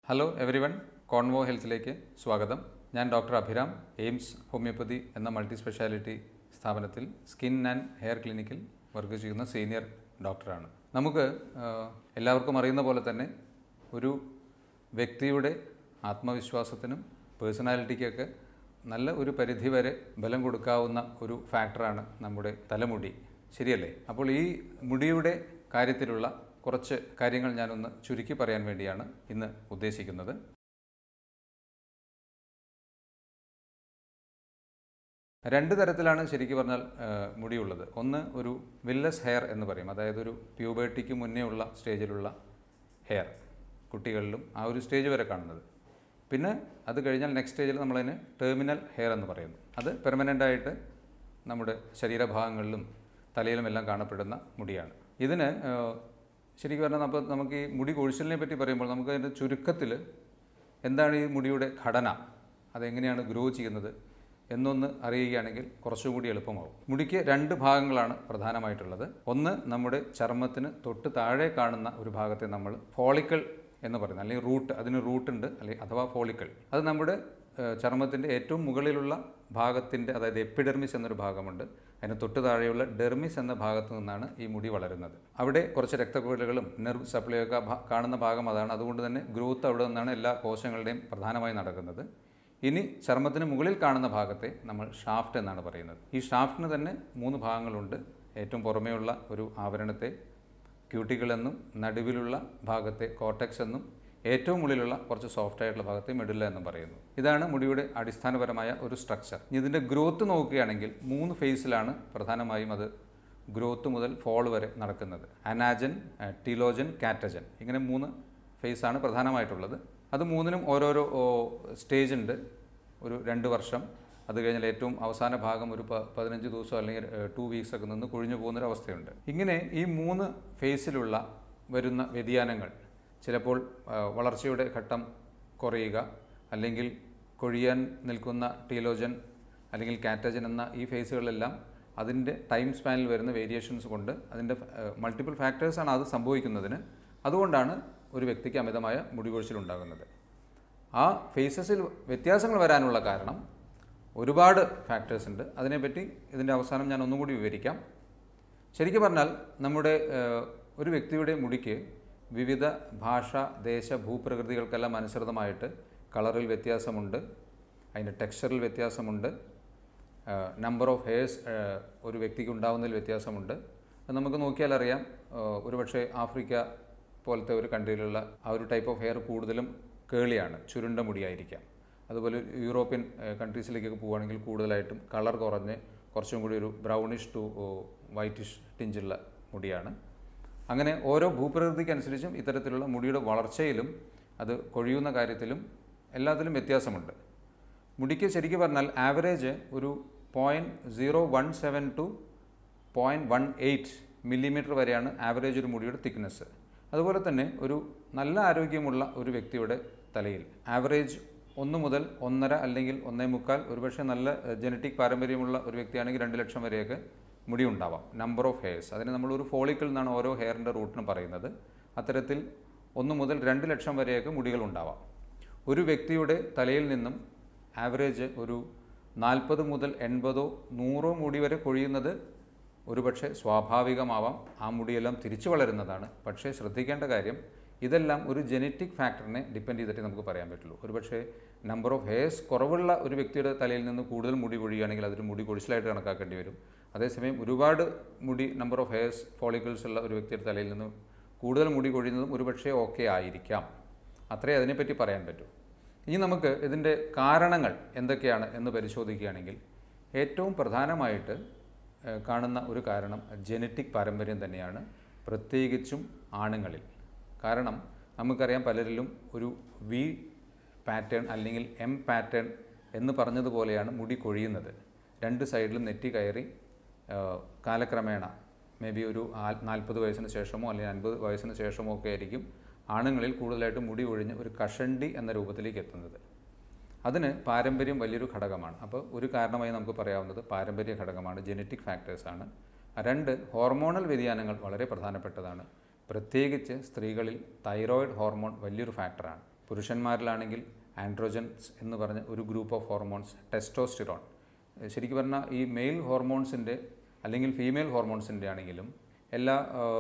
Hello everyone, Convo ഹെൽത്തിലേക്ക് സ്വാഗതം. ഞാൻ ഡോക്ടർ അഭിരാം, എയിംസ് ഹോമിയോപ്പതി എന്ന മൾട്ടി സ്പെഷ്യാലിറ്റി സ്ഥാപനത്തിൽ സ്കിൻ ആൻഡ് ഹെയർ ക്ലിനിക്കിൽ വർക്ക് ചെയ്യുന്ന സീനിയർ ഡോക്ടറാണ്. നമുക്ക് എല്ലാവർക്കും അറിയുന്ന പോലെ തന്നെ ഒരു വ്യക്തിയുടെ ആത്മവിശ്വാസത്തിനും പേഴ്സണാലിറ്റിക്കൊക്കെ നല്ല ഒരു പരിധി വരെ ബലം കൊടുക്കാവുന്ന ഒരു ഫാക്ടറാണ് നമ്മുടെ തലമുടി, ശരിയല്ലേ? അപ്പോൾ ഈ മുടിയുടെ കാര്യത്തിലുള്ള കുറച്ച് കാര്യങ്ങൾ ഞാനൊന്ന് ചുരുക്കി പറയാൻ വേണ്ടിയാണ് ഇന്ന് ഉദ്ദേശിക്കുന്നത്. രണ്ട് തരത്തിലാണ് ശരിക്കും പറഞ്ഞാൽ മുടിയുള്ളത്. ഒന്ന് ഒരു വില്ലസ് ഹെയർ എന്ന് പറയും, അതായത് ഒരു പ്യൂബേർട്ടിക്ക് മുന്നേ ഉള്ള സ്റ്റേജിലുള്ള ഹെയർ, കുട്ടികളിലും ആ ഒരു സ്റ്റേജ് വരെ കാണുന്നത്. പിന്നെ അത് കഴിഞ്ഞാൽ നെക്സ്റ്റ് സ്റ്റേജിൽ നമ്മളതിന് ടെർമിനൽ ഹെയർ എന്ന് പറയുന്നു. അത് പെർമനൻ്റായിട്ട് നമ്മുടെ ശരീരഭാഗങ്ങളിലും തലയിലും എല്ലാം കാണപ്പെടുന്ന മുടിയാണ്. ഇതിന് ശരിക്കും പറഞ്ഞാൽ അപ്പോൾ നമുക്ക് ഈ മുടി കൊഴിച്ചിലിനെ പറ്റി പറയുമ്പോൾ നമുക്ക് അതിൻ്റെ ചുരുക്കത്തിൽ എന്താണ് ഈ മുടിയുടെ ഘടന, അതെങ്ങനെയാണ് ഗ്രോ ചെയ്യുന്നത് എന്നൊന്ന് അറിയുകയാണെങ്കിൽ കുറച്ചുകൂടി എളുപ്പമാവും. മുടിക്ക് രണ്ട് ഭാഗങ്ങളാണ് പ്രധാനമായിട്ടുള്ളത്. ഒന്ന് നമ്മുടെ ചർമ്മത്തിന് തൊട്ട് താഴെ കാണുന്ന ഒരു ഭാഗത്തെ നമ്മൾ ഫോളിക്കിൾ എന്ന് പറയുന്നത്, അല്ലെങ്കിൽ റൂട്ട്, അതിന് റൂട്ടുണ്ട് അല്ലെങ്കിൽ അഥവാ ഫോളിക്കിൾ. അത് നമ്മുടെ ചർമ്മത്തിൻ്റെ ഏറ്റവും മുകളിലുള്ള ഭാഗത്തിൻ്റെ, അതായത് എപ്പിഡെർമിസ് എന്നൊരു ഭാഗമുണ്ട്. അതിന് തൊട്ട് താഴെയുള്ള ഡെർമിസ് എന്ന ഭാഗത്തു നിന്നാണ് ഈ മുടി വളരുന്നത്. അവിടെ കുറച്ച് രക്തക്കുഴലുകളും നെർവ് സപ്ലൈയൊക്കെ കാണുന്ന ഭാഗം അതാണ്. അതുകൊണ്ട് തന്നെ ഗ്രോത്ത് അവിടെ നിന്നാണ് എല്ലാ കോശങ്ങളുടെയും പ്രധാനമായി നടക്കുന്നത്. ഇനി ചർമ്മത്തിന് മുകളിൽ കാണുന്ന ഭാഗത്തെ നമ്മൾ ഷാഫ്റ്റ് എന്നാണ് പറയുന്നത്. ഈ ഷാഫ്റ്റിന് തന്നെ 3 ഭാഗങ്ങളുണ്ട്. ഏറ്റവും പുറമേയുള്ള ഒരു ആവരണത്തെ ക്യൂട്ടിക്കിൾ എന്നും, നടുവിലുള്ള ഭാഗത്തെ കോർട്ടെക്സ് എന്നും, ഏറ്റവും ഉള്ളിലുള്ള കുറച്ച് സോഫ്റ്റ് ആയിട്ടുള്ള ഭാഗത്തെ മെഡുല്ല എന്നും പറയുന്നു. ഇതാണ് മുടിയുടെ അടിസ്ഥാനപരമായ ഒരു സ്ട്രക്ചർ. ഇതിൻ്റെ ഗ്രോത്ത് നോക്കുകയാണെങ്കിൽ 3 ഫേസിലാണ് പ്രധാനമായും അത് ഗ്രോത്ത് മുതൽ ഫോൾ വരെ നടക്കുന്നത്. അനാജൻ, ടീലോജൻ, കാറ്റജൻ, ഇങ്ങനെ 3 ഫേസാണ് പ്രധാനമായിട്ടുള്ളത്. അത് 3നും ഓരോരോ സ്റ്റേജ് ഉണ്ട്. ഒരു 2 വർഷം, അത് കഴിഞ്ഞാൽ ഏറ്റവും അവസാന ഭാഗം ഒരു 15 ദിവസം അല്ലെങ്കിൽ 2 വീക്സ് ഒക്കെ നിന്ന് കൊഴിഞ്ഞു പോകുന്നൊരവസ്ഥയുണ്ട്. ഇങ്ങനെ ഈ 3 ഫേസിലുള്ള വരുന്ന വ്യതിയാനങ്ങൾ, ചിലപ്പോൾ വളർച്ചയുടെ ഘട്ടം കുറയുക, അല്ലെങ്കിൽ കൊഴിയാൻ നിൽക്കുന്ന ടീലോജൻ അല്ലെങ്കിൽ കാറ്റജൻ എന്ന ഈ ഫേസുകളെല്ലാം അതിൻ്റെ ടൈം സ്പാനിൽ വരുന്ന വേരിയേഷൻസ് കൊണ്ട്, അതിൻ്റെ മൾട്ടിപ്പിൾ ഫാക്ടേഴ്സാണ് അത് സംഭവിക്കുന്നതിന്. അതുകൊണ്ടാണ് ഒരു വ്യക്തിക്ക് അമിതമായ മുടി കൊഴിച്ചിലുണ്ടാകുന്നത്. ആ ഫേസസിൽ വ്യത്യാസങ്ങൾ വരാനുള്ള കാരണം ഒരുപാട് ഫാക്ടേഴ്സ് ഉണ്ട്. അതിനെപ്പറ്റി ഇതിൻ്റെ അവസാനം ഞാൻ ഒന്നും കൂടി വിവരിക്കാം. ശരിക്കും പറഞ്ഞാൽ നമ്മുടെ ഒരു വ്യക്തിയുടെ മുടിക്ക് വിവിധ ഭാഷ, ദേശ, ഭൂപ്രകൃതികൾക്കെല്ലാം അനുസൃതമായിട്ട് കളറിൽ വ്യത്യാസമുണ്ട്, അതിൻ്റെ ടെക്സ്ചറിൽ വ്യത്യാസമുണ്ട്, നമ്പർ ഓഫ് ഹെയർസ് ഒരു വ്യക്തിക്ക് ഉണ്ടാകുന്നതിൽ വ്യത്യാസമുണ്ട്. അത് നമുക്ക് നോക്കിയാൽ അറിയാം. ഒരുപക്ഷെ ആഫ്രിക്ക പോലത്തെ ഒരു കൺട്രിയിലുള്ള ആ ഒരു ടൈപ്പ് ഓഫ് ഹെയർ കൂടുതലും കേളിയാണ്, ചുരുണ്ട മുടിയായിരിക്കാം. അതുപോലെ യൂറോപ്യൻ കൺട്രീസിലേക്കൊക്കെ പോവുകയാണെങ്കിൽ കൂടുതലായിട്ടും കളർ കുറഞ്ഞ് കുറച്ചും കൂടി ഒരു ബ്രൗണിഷ് ടു വൈറ്റിഷ് ടിഞ്ചുള്ള മുടിയാണ്. അങ്ങനെ ഓരോ ഭൂപ്രകൃതിക്കനുസരിച്ചും ഇത്തരത്തിലുള്ള മുടിയുടെ വളർച്ചയിലും അത് കൊഴിയുന്ന കാര്യത്തിലും എല്ലാത്തിലും വ്യത്യാസമുണ്ട്. മുടിക്ക് ശരിക്കും പറഞ്ഞാൽ ആവറേജ് ഒരു 0.017 to 0.18 മില്ലിമീറ്റർ വരെയാണ് ആവറേജ് ഒരു മുടിയുടെ തിക്നെസ്. അതുപോലെ തന്നെ ഒരു നല്ല ആരോഗ്യമുള്ള ഒരു വ്യക്തിയുടെ തലയിൽ ആവറേജ് 1 മുതൽ 1.5 അല്ലെങ്കിൽ 1.25, ഒരുപക്ഷെ നല്ല ജനറ്റിക് പാരമ്പര്യമുള്ള ഒരു വ്യക്തിയാണെങ്കിൽ 2 ലക്ഷം വരെയൊക്കെ മുടി ഉണ്ടാവാം. നമ്പർ ഓഫ് ഹെയർസ്, അതിന് നമ്മളൊരു ഫോളിക്കിൾ എന്നാണ് ഓരോ ഹെയറിൻ്റെ റൂട്ടിന് പറയുന്നത്. അത്തരത്തിൽ 1 മുതൽ 2 ലക്ഷം വരെയൊക്കെ മുടികൾ ഉണ്ടാവാം. ഒരു വ്യക്തിയുടെ തലയിൽ നിന്നും ആവറേജ് ഒരു 40 മുതൽ 80, 100 മുടി വരെ കൊഴിയുന്നത് ഒരുപക്ഷെ സ്വാഭാവികമാവാം. ആ മുടിയെല്ലാം തിരിച്ചു വളരുന്നതാണ്. പക്ഷേ ശ്രദ്ധിക്കേണ്ട കാര്യം, ഇതെല്ലാം ഒരു ജനറ്റിക് ഫാക്ടറിനെ ഡിപ്പെൻഡ് ചെയ്തിട്ട് നമുക്ക് പറയാൻ പറ്റുള്ളൂ. ഒരുപക്ഷെ നമ്പർ ഓഫ് ഹെയർസ് കുറവുള്ള ഒരു വ്യക്തിയുടെ തലയിൽ നിന്ന് കൂടുതൽ മുടി കൊഴിയുകയാണെങ്കിൽ അതൊരു മുടി കൊഴിച്ചിലായിട്ട് കണക്കാക്കേണ്ടി വരും. അതേസമയം ഒരുപാട് മുടി, നമ്പർ ഓഫ് ഹെയർസ്, ഫോളിക്കിൾസ് ഉള്ള ഒരു വ്യക്തിയുടെ തലയിൽ നിന്ന് കൂടുതൽ മുടി കൊഴിയുന്നതും ഒരുപക്ഷെ ഓക്കെ ആയിരിക്കാം. അത്രേ അതിനെപ്പറ്റി പറയാൻ പറ്റൂ. ഇനി നമുക്ക് ഇതിൻ്റെ കാരണങ്ങൾ എന്തൊക്കെയാണ് എന്ന് പരിശോധിക്കുകയാണെങ്കിൽ ഏറ്റവും പ്രധാനമായിട്ട് കാണുന്ന ഒരു കാരണം ജനറ്റിക് പാരമ്പര്യം തന്നെയാണ്, പ്രത്യേകിച്ചും ആണുങ്ങളിൽ. കാരണം നമുക്കറിയാം, പലരിലും ഒരു വി പാറ്റേൺ അല്ലെങ്കിൽ എം പാറ്റേൺ എന്ന് പറഞ്ഞതുപോലെയാണ് മുടി കൊഴിയുന്നത്. 2 സൈഡിലും നെറ്റി കയറി കാലക്രമേണ മേ ബി ഒരു 40 വയസ്സിന് ശേഷമോ അല്ലെങ്കിൽ 50 വയസ്സിന് ശേഷമോ ഒക്കെ ആയിരിക്കും ആണുങ്ങളിൽ കൂടുതലായിട്ട് മുടി ഒഴിഞ്ഞ് ഒരു കഷണ്ടി എന്ന രൂപത്തിലേക്ക് എത്തുന്നത്. അതിന് പാരമ്പര്യം വലിയൊരു ഘടകമാണ്. അപ്പോൾ ഒരു കാരണമായി നമുക്ക് പറയാവുന്നത് പാരമ്പര്യ ഘടകമാണ്, ജനറ്റിക് ഫാക്ടേഴ്സാണ്. 2, ഹോർമോണൽ വ്യതിയാനങ്ങൾ വളരെ പ്രധാനപ്പെട്ടതാണ്. പ്രത്യേകിച്ച് സ്ത്രീകളിൽ തൈറോയിഡ് ഹോർമോൺ വലിയൊരു ഫാക്ടറാണ്. പുരുഷന്മാരിലാണെങ്കിൽ ആൻഡ്രോജൻസ് എന്ന് പറഞ്ഞ ഒരു ഗ്രൂപ്പ് ഓഫ് ഹോർമോൺസ്, ടെസ്റ്റോസ്റ്റിറോൺ. ശരിക്കും പറഞ്ഞാൽ ഈ മെയിൽ ഹോർമോൺസിൻ്റെ അല്ലെങ്കിൽ ഫീമെയിൽ ഹോർമോൺസിൻ്റെ ആണെങ്കിലും എല്ലാ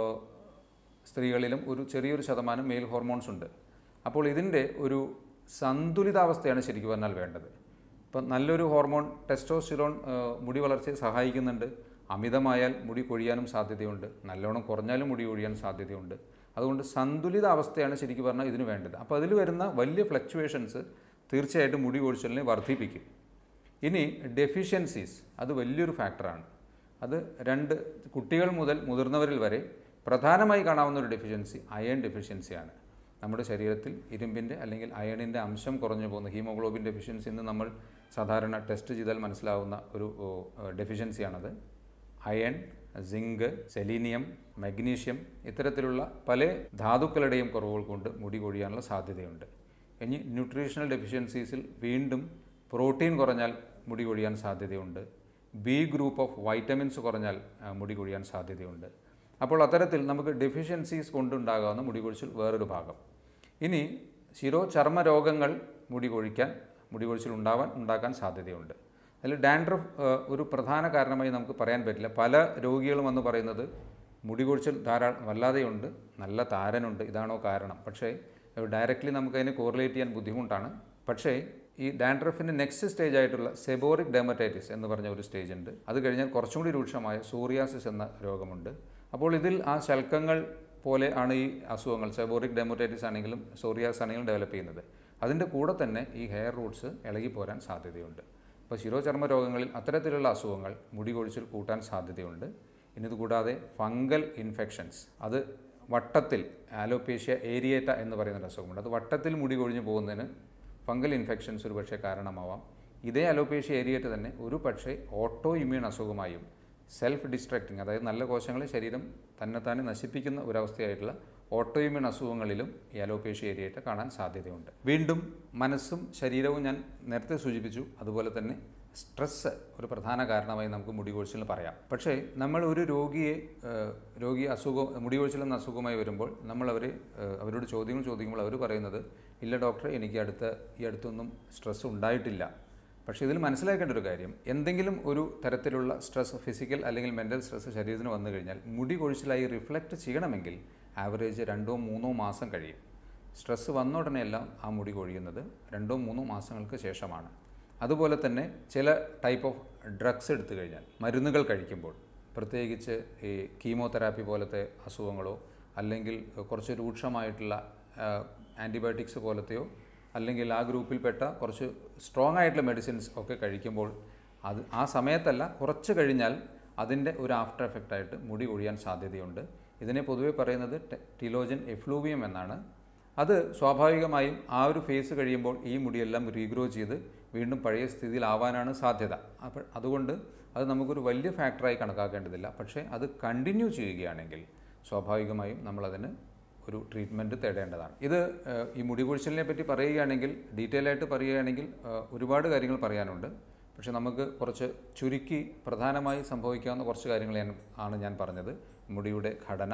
സ്ത്രീകളിലും ഒരു ചെറിയൊരു ശതമാനം മെയിൽ ഹോർമോൺസ് ഉണ്ട്. അപ്പോൾ ഇതിൻ്റെ ഒരു സന്തുലിതാവസ്ഥയാണ് ശരിക്കും പറഞ്ഞാൽ വേണ്ടത്. ഇപ്പം നല്ലൊരു ഹോർമോൺ ടെസ്റ്റോസ്റ്റിറോൺ മുടി വളർച്ചയെ സഹായിക്കുന്നുണ്ട്. അമിതമായാൽ മുടി കൊഴിയാനും സാധ്യതയുണ്ട്, നല്ലോണം കുറഞ്ഞാലും മുടി കൊഴിയാൻ സാധ്യതയുണ്ട്. അതുകൊണ്ട് സന്തുലിത അവസ്ഥയാണ് ശരിക്കും പറഞ്ഞാൽ ഇതിന് വേണ്ടത്. അപ്പോൾ അതിൽ വരുന്ന വലിയ ഫ്ലക്ച്വേഷൻസ് തീർച്ചയായിട്ടും മുടി കൊഴിച്ചിലിനെ വർദ്ധിപ്പിക്കും. ഇനി ഡെഫിഷ്യൻസീസ്, അത് വലിയൊരു ഫാക്ടറാണ്. അത് കുട്ടികൾ മുതൽ മുതിർന്നവരിൽ വരെ പ്രധാനമായി കാണാവുന്ന ഒരു ഡെഫിഷ്യൻസി അയൺ ഡെഫിഷ്യൻസിയാണ്. നമ്മുടെ ശരീരത്തിൽ ഇരുമ്പിൻ്റെ അല്ലെങ്കിൽ അയണിൻ്റെ അംശം കുറഞ്ഞു പോകുന്ന ഹീമോഗ്ലോബിൻ ഡെഫിഷ്യൻസി എന്ന് നമ്മൾ സാധാരണ ടെസ്റ്റ് ചെയ്താൽ മനസ്സിലാവുന്ന ഒരു ഡെഫിഷ്യൻസിയാണത്. അയൺ, സിങ്ക്, സെലീനിയം, മഗ്നീഷ്യം ഇത്തരത്തിലുള്ള പല ധാതുക്കളുടെയും കുറവുകൾ കൊണ്ട് മുടി കൊഴിയാനുള്ള സാധ്യതയുണ്ട്. ഇനി ന്യൂട്രീഷണൽ ഡെഫിഷ്യൻസീസിൽ വീണ്ടും പ്രോട്ടീൻ കുറഞ്ഞാൽ മുടി കൊഴിയാൻ സാധ്യതയുണ്ട്. ബി ഗ്രൂപ്പ് ഓഫ് വൈറ്റമിൻസ് കുറഞ്ഞാൽ മുടി കൊഴിയാൻ സാധ്യതയുണ്ട്. അപ്പോൾ അത്തരത്തിൽ നമുക്ക് ഡെഫിഷ്യൻസീസ് കൊണ്ടുണ്ടാകാവുന്ന മുടി കൊഴിച്ചിൽ വേറൊരു ഭാഗം. ഇനി ശിരോചർമ്മ രോഗങ്ങൾ മുടി കൊഴിച്ചിൽ ഉണ്ടാക്കാൻ സാധ്യതയുണ്ട്. അതിൽ ഡാൻഡ്രഫ് ഒരു പ്രധാന കാരണമായി നമുക്ക് പറയാൻ പറ്റില്ല. പല രോഗികളും വന്ന് പറയുന്നത് മുടി കൊഴിച്ചിൽ വല്ലാതെയുണ്ട്, നല്ല താരനുണ്ട്, ഇതാണോ കാരണം. പക്ഷേ ഡയറക്റ്റ്ലി നമുക്കതിനെ കോറിലേറ്റ് ചെയ്യാൻ ബുദ്ധിമുട്ടാണ്. പക്ഷേ ഈ ഡാൻഡ്രഫിൻ്റെ നെക്സ്റ്റ് സ്റ്റേജ് ആയിട്ടുള്ള സെബോറിക് ഡെർമറ്റൈറ്റിസ് എന്ന് പറഞ്ഞ ഒരു സ്റ്റേജ് ഉണ്ട്. അത് കഴിഞ്ഞാൽ കുറച്ചും കൂടി രൂക്ഷമായ സോറിയാസിസ് എന്ന രോഗമുണ്ട്. അപ്പോൾ ഇതിൽ ആ ശൽക്കങ്ങൾ പോലെ ആണ് ഈ അസുഖങ്ങൾ, സെബോറിക് ഡെർമറ്റൈറ്റിസ് ആണെങ്കിലും സോറിയാസിസ് ആണെങ്കിലും ഡെവലപ്പ് ചെയ്യുന്നത്. അതിൻ്റെ കൂടെ തന്നെ ഈ ഹെയർ റൂട്ട്സ് ഇളകി പോരാൻ സാധ്യതയുണ്ട്. അപ്പോൾ ശിരോചർമ്മ രോഗങ്ങളിൽ അത്തരത്തിലുള്ള അസുഖങ്ങൾ മുടി കൊഴിച്ചിൽ കൂട്ടാൻ സാധ്യതയുണ്ട്. ഇനി ഇതുകൂടാതെ ഫംഗൽ ഇൻഫെക്ഷൻസ്, അത് വട്ടത്തിൽ ആലോപേഷ്യ ഏരിയേറ്റ എന്ന് പറയുന്നൊരു അസുഖമുണ്ട്. അത് വട്ടത്തിൽ മുടി കൊഴിഞ്ഞു പോകുന്നതിന് ഫംഗൽ ഇൻഫെക്ഷൻസ് ഒരു പക്ഷേ കാരണമാവാം. ഇതേ അലോപേഷ്യ ഏരിയേറ്റ തന്നെ ഒരു പക്ഷേ ഓട്ടോ ഇമ്മ്യൂൺ അസുഖമായും സെൽഫ് ഡിസ്ട്രക്റ്റിംഗ്, അതായത് നല്ല കോശങ്ങളെ ശരീരം തന്നെത്താനെ നശിപ്പിക്കുന്ന ഒരവസ്ഥയായിട്ടുള്ള ഓട്ടോ ഇമ്മ്യൂൺ അസുഖങ്ങളിലും ഈ അലോപേഷ്യ ഏരിയേറ്റ കാണാൻ സാധ്യതയുണ്ട്. വീണ്ടും മനസ്സും ശരീരവും ഞാൻ നേരത്തെ സൂചിപ്പിച്ചു. അതുപോലെ തന്നെ സ്ട്രെസ്സ് ഒരു പ്രധാന കാരണമായി നമുക്ക് മുടി കൊഴിച്ചിലിന് പറയാം. പക്ഷേ നമ്മൾ ഒരു രോഗി മുടി കൊഴിച്ചിലെന്ന അസുഖമായി വരുമ്പോൾ നമ്മൾ അവരോട് ചോദ്യങ്ങൾ ചോദിക്കുമ്പോൾ അവർ പറയുന്നത്, ഇല്ല ഡോക്ടറെ, എനിക്ക് ഈ അടുത്തൊന്നും സ്ട്രെസ് ഉണ്ടായിട്ടില്ല. പക്ഷേ ഇതിൽ മനസ്സിലാക്കേണ്ട ഒരു കാര്യം, എന്തെങ്കിലും ഒരു തരത്തിലുള്ള സ്ട്രെസ്, ഫിസിക്കൽ അല്ലെങ്കിൽ മെൻ്റൽ സ്ട്രെസ് ശരീരത്തിന് വന്നു കഴിഞ്ഞാൽ മുടി കൊഴിച്ചിലായി റിഫ്ലക്റ്റ് ചെയ്യണമെങ്കിൽ ആവറേജ് 2-3 മാസം കഴിയും. സ്ട്രെസ് വന്ന ഉടനെയെല്ലാം ആ മുടി കൊഴിയുന്നത് 2-3 മാസങ്ങൾക്ക് ശേഷമാണ്. അതുപോലെ തന്നെ ചില ടൈപ്പ് ഓഫ് ഡ്രഗ്സ് എടുത്തു കഴിഞ്ഞാൽ, മരുന്നുകൾ കഴിക്കുമ്പോൾ, പ്രത്യേകിച്ച് ഈ കീമോതെറാപ്പി പോലത്തെ അസുഖങ്ങളോ അല്ലെങ്കിൽ കുറച്ച് രൂക്ഷമായിട്ടുള്ള ആൻറ്റിബയോട്ടിക്സ് പോലത്തെയോ അല്ലെങ്കിൽ ആ ഗ്രൂപ്പിൽപ്പെട്ട കുറച്ച് സ്ട്രോങ് ആയിട്ടുള്ള മെഡിസിൻസ് ഒക്കെ കഴിക്കുമ്പോൾ ആ സമയത്തല്ല, കുറച്ച് കഴിഞ്ഞാൽ അതിൻ്റെ ഒരു ആഫ്റ്റർ എഫക്റ്റായിട്ട് മുടി കൊഴിയാൻ സാധ്യതയുണ്ട്. ഇതിനെ പൊതുവെ പറയുന്നത് ടിലോജൻ എഫ്ലൂവിയം എന്നാണ്. അത് സ്വാഭാവികമായും ആ ഒരു ഫേസ് കഴിയുമ്പോൾ ഈ മുടിയെല്ലാം റീഗ്രോ ചെയ്ത് വീണ്ടും പഴയ സ്ഥിതിയിലാവാനാണ് സാധ്യത. അപ്പോൾ അതുകൊണ്ട് അത് നമുക്കൊരു വലിയ ഫാക്ടറായി കണക്കാക്കേണ്ടതില്ല. പക്ഷേ അത് കണ്ടിന്യൂ ചെയ്യുകയാണെങ്കിൽ സ്വാഭാവികമായും നമ്മളതിന് ഒരു ട്രീറ്റ്മെൻറ്റ് തേടേണ്ടതാണ്. ഇത് ഈ മുടി കൊഴിച്ചിലിനെ പറ്റി പറയുകയാണെങ്കിൽ, ഡീറ്റെയിൽ ആയിട്ട് പറയുകയാണെങ്കിൽ ഒരുപാട് കാര്യങ്ങൾ പറയാനുണ്ട്. പക്ഷേ നമുക്ക് കുറച്ച് ചുരുക്കി പ്രധാനമായി സംഭവിക്കാവുന്ന കുറച്ച് കാര്യങ്ങൾ ഞാൻ പറഞ്ഞത്. മുടിയുടെ ഘടന,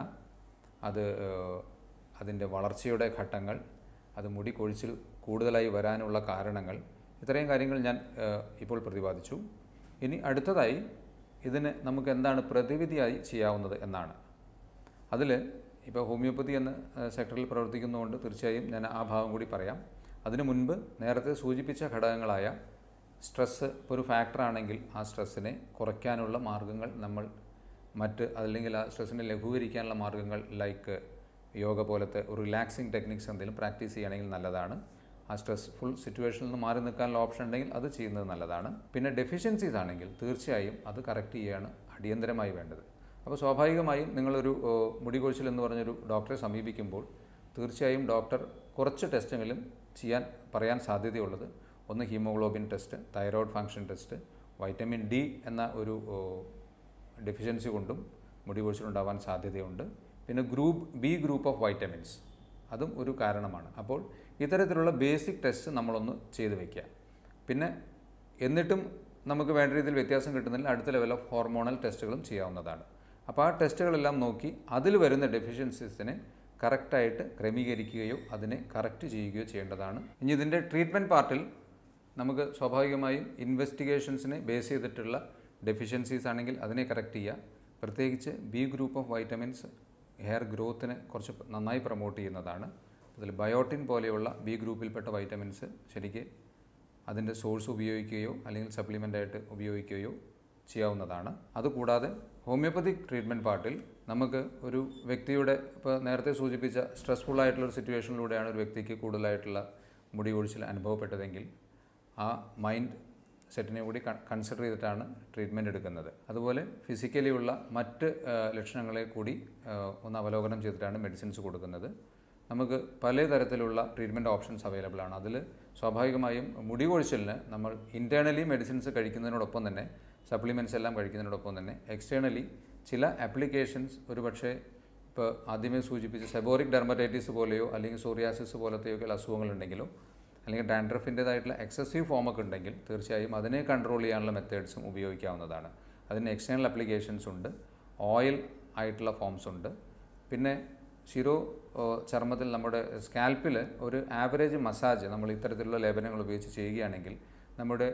അതിൻ്റെ വളർച്ചയുടെ ഘട്ടങ്ങൾ, അത് മുടി കൊഴിച്ചിൽ കൂടുതലായി വരാനുള്ള കാരണങ്ങൾ, ഇത്രയും കാര്യങ്ങൾ ഞാൻ ഇപ്പോൾ പ്രതിപാദിച്ചു. ഇനി അടുത്തതായി ഇതിന് നമുക്ക് എന്താണ് പ്രതിവിധിയായി ചെയ്യാവുന്നത് എന്നാണ്. അതിൽ ഇപ്പോൾ ഹോമിയോപ്പതി എന്ന സെക്ടറിൽ പ്രവർത്തിക്കുന്നതുകൊണ്ട് തീർച്ചയായും ഞാൻ ആ ഭാഗം കൂടി പറയാം. അതിനു മുൻപ് നേരത്തെ സൂചിപ്പിച്ച ഘടകങ്ങളായ സ്ട്രെസ്സ് ഒരു ഫാക്ടറാണെങ്കിൽ ആ സ്ട്രെസ്സിനെ കുറയ്ക്കാനുള്ള മാർഗ്ഗങ്ങൾ നമ്മൾ അല്ലെങ്കിൽ ആ സ്ട്രെസ്സിനെ ലഘൂകരിക്കാനുള്ള മാർഗ്ഗങ്ങൾ ലൈക്ക് യോഗ പോലത്തെ ഒരു റിലാക്സിങ് ടെക്നിക്സ് എന്തെങ്കിലും പ്രാക്ടീസ് ചെയ്യുകയാണെങ്കിൽ നല്ലതാണ്. ആ സ്ട്രെസ്ഫുൾ സിറ്റുവേഷനിൽ നിന്ന് മാറി നിൽക്കാനുള്ള ഓപ്ഷൻ ഉണ്ടെങ്കിൽ അത് ചെയ്യുന്നത് നല്ലതാണ്. പിന്നെ ഡെഫിഷ്യൻസീസ് ആണെങ്കിൽ തീർച്ചയായും അത് കറക്റ്റ് ചെയ്യുകയാണ് അടിയന്തരമായി വേണ്ടത്. അപ്പോൾ സ്വാഭാവികമായും നിങ്ങളൊരു മുടി കൊഴിച്ചിൽ എന്ന് പറഞ്ഞൊരു ഡോക്ടറെ സമീപിക്കുമ്പോൾ തീർച്ചയായും ഡോക്ടർ കുറച്ച് ടെസ്റ്റെങ്കിലും പറയാൻ സാധ്യതയുള്ളത്, ഒന്ന് haemoglobin test, thyroid function test, vitamin D എന്ന ഒരു ഡെഫിഷ്യൻസി കൊണ്ടും മുടി കൊഴിച്ചിലുണ്ടാവാൻ സാധ്യതയുണ്ട്. പിന്നെ ബി ഗ്രൂപ്പ് ഓഫ് വൈറ്റമിൻസ്, അതും ഒരു കാരണമാണ്. അപ്പോൾ ഇത്തരത്തിലുള്ള ബേസിക് ടെസ്റ്റ് നമ്മളൊന്ന് ചെയ്ത് വയ്ക്കുക. പിന്നെ എന്നിട്ടും നമുക്ക് വേണ്ട രീതിയിൽ വ്യത്യാസം കിട്ടുന്നതിൽ അടുത്ത ലെവൽ ഓഫ് ഹോർമോണൽ ടെസ്റ്റുകളും ചെയ്യാവുന്നതാണ്. അപ്പോൾ ആ ടെസ്റ്റുകളെല്ലാം നോക്കി അതിൽ വരുന്ന ഡെഫിഷ്യൻസീസിനെ കറക്റ്റായിട്ട് ക്രമീകരിക്കുകയോ അതിനെ കറക്റ്റ് ചെയ്യുകയോ ചെയ്യേണ്ടതാണ്. ഇനി ഇതിൻ്റെ ട്രീറ്റ്മെൻറ്റ് പാർട്ടിൽ നമുക്ക് സ്വാഭാവികമായും ഇൻവെസ്റ്റിഗേഷൻസിനെ ബേസ് ചെയ്തിട്ടുള്ള ഡെഫിഷ്യൻസീസ് ആണെങ്കിൽ അതിനെ കറക്റ്റ് ചെയ്യുക. പ്രത്യേകിച്ച് B group of vitamins hair ഗ്രോത്തിനെ കുറച്ച് നന്നായി പ്രൊമോട്ട് ചെയ്യുന്നതാണ്. അതിൽ ബയോട്ടിൻ പോലെയുള്ള ബി ഗ്രൂപ്പിൽപ്പെട്ട വൈറ്റമിൻസ് ശരിക്ക് അതിൻ്റെ സോഴ്സ് ഉപയോഗിക്കുകയോ അല്ലെങ്കിൽ സപ്ലിമെൻ്റായിട്ട് ഉപയോഗിക്കുകയോ ചെയ്യാവുന്നതാണ്. അതുകൂടാതെ ഹോമിയോപ്പതിക് ട്രീറ്റ്മെൻറ്റ് പാർട്ടിൽ നമുക്ക് ഒരു വ്യക്തിയുടെ ഇപ്പോൾ നേരത്തെ സൂചിപ്പിച്ച സ്ട്രെസ്ഫുള്ളായിട്ടുള്ളൊരു സിറ്റുവേഷനിലൂടെയാണ് ഒരു വ്യക്തിക്ക് കൂടുതലായിട്ടുള്ള മുടി കൊഴിച്ചിൽ അനുഭവപ്പെട്ടതെങ്കിൽ ആ മൈൻഡ് സെറ്റിനെ കൂടി കൺസിഡർ ചെയ്തിട്ടാണ് ട്രീറ്റ്മെൻറ്റ് എടുക്കുന്നത്. അതുപോലെ ഫിസിക്കലി ഉള്ള മറ്റ് ലക്ഷണങ്ങളെ കൂടി ഒന്ന് അവലോകനം ചെയ്തിട്ടാണ് മെഡിസിൻസ് കൊടുക്കുന്നത്. നമുക്ക് പലതരത്തിലുള്ള ട്രീറ്റ്മെൻറ്റ് ഓപ്ഷൻസ് അവൈലബിൾ ആണ്. അതിൽ സ്വാഭാവികമായും മുടി കൊഴിച്ചിലിന് നമ്മൾ ഇൻറ്റേർണലി മെഡിസിൻസ് കഴിക്കുന്നതിനോടൊപ്പം തന്നെ സപ്ലിമെൻറ്റ്സ് എല്ലാം കഴിക്കുന്നതിനോടൊപ്പം തന്നെ എക്സ്റ്റേണലി ചില ആപ്ലിക്കേഷൻസ് ഒരുപക്ഷെ ഇപ്പോൾ ആദ്യമേ സൂചിപ്പിച്ച സെബോറിക് ഡെർമറ്റൈറ്റിസ് പോലെയോ അല്ലെങ്കിൽ സോറിയാസിസ് പോലത്തെയൊക്കെ അസുഖങ്ങളുണ്ടെങ്കിലോ അല്ലെങ്കിൽ ഡാൻഡ്രഫിൻ്റേതായിട്ടുള്ള എക്സസീവ് ഫോമൊക്കെ ഉണ്ടെങ്കിൽ തീർച്ചയായും അതിനെ കൺട്രോൾ ചെയ്യാനുള്ള മെത്തേഡ്സും ഉപയോഗിക്കാവുന്നതാണ്. അതിന് എക്സ്റ്റേണൽ ആപ്ലിക്കേഷൻസ് ഉണ്ട്, ഓയിൽ ആയിട്ടുള്ള ഫോംസ് ഉണ്ട്. പിന്നെ ചർമ്മത്തിൽ നമ്മുടെ സ്കാൽപ്പിൽ ഒരു ആവറേജ് മസാജ് നമ്മൾ ഇത്തരത്തിലുള്ള ലേപനങ്ങൾ ഉപയോഗിച്ച് ചെയ്യുകയാണെങ്കിൽ നമ്മുടെ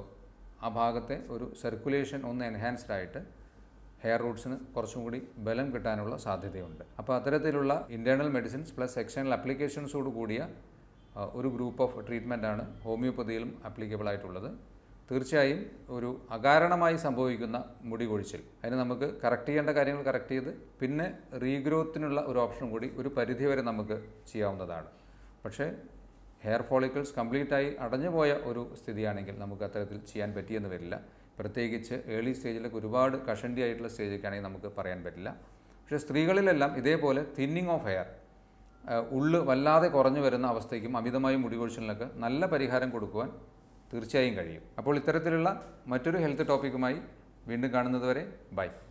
ആ ഭാഗത്തെ ഒരു സർക്കുലേഷൻ ഒന്ന് എൻഹാൻസ്ഡ് ആയിട്ട് ഹെയർ റൂട്ട്സിന് കുറച്ചും കൂടി ബലം കിട്ടാനുള്ള സാധ്യതയുണ്ട്. അപ്പോൾ അത്തരത്തിലുള്ള ഇൻറ്റേർണൽ മെഡിസിൻസ് പ്ലസ് എക്സ്റ്റേണൽ ആപ്ലിക്കേഷൻസോട് കൂടിയ ഒരു ഗ്രൂപ്പ് ഓഫ് ട്രീറ്റ്മെൻറ്റാണ് ഹോമിയോപ്പതിയിലും ആപ്ലിക്കബിൾ ആയിട്ടുള്ളത്. തീർച്ചയായും ഒരു അകാരണമായി സംഭവിക്കുന്ന മുടി കൊഴിച്ചിൽ അതിന് നമുക്ക് കറക്റ്റ് ചെയ്യേണ്ട കാര്യങ്ങൾ കറക്റ്റ് ചെയ്ത് പിന്നെ റീഗ്രോത്തിനുള്ള ഒരു ഓപ്ഷൻ കൂടി ഒരു പരിധിവരെ നമുക്ക് ചെയ്യാവുന്നതാണ്. പക്ഷേ ഹെയർ ഫോളിക്കിൾസ് കംപ്ലീറ്റായി അടഞ്ഞുപോയ ഒരു സ്ഥിതിയാണെങ്കിൽ നമുക്ക് അത്തരത്തിൽ ചെയ്യാൻ പറ്റിയെന്ന് വരില്ല. പ്രത്യേകിച്ച് ഏർലി സ്റ്റേജിലൊക്കെ ഒരുപാട് കഷണ്ടി ആയിട്ടുള്ള സ്റ്റേജൊക്കെ ആണെങ്കിൽ നമുക്ക് പറയാൻ പറ്റില്ല. പക്ഷേ സ്ത്രീകളിലെല്ലാം ഇതേപോലെ തിന്നിങ് ഓഫ് ഹെയർ ഉള്ള് വല്ലാതെ കുറഞ്ഞു വരുന്ന അവസ്ഥയ്ക്കും അമിതമായി മുടി കൊഴിച്ചിലിനൊക്കെ നല്ല പരിഹാരം കൊടുക്കുവാൻ തീർച്ചയായും കഴിയും. അപ്പോൾ ഇത്തരത്തിലുള്ള മറ്റൊരു ഹെൽത്ത് ടോപ്പിക്കുമായി വീണ്ടും കാണുന്നതുവരെ ബൈ.